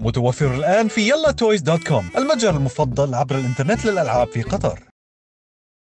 متوفر الآن في يلا تويز دوت كوم، المتجر المفضل عبر الإنترنت للألعاب في قطر.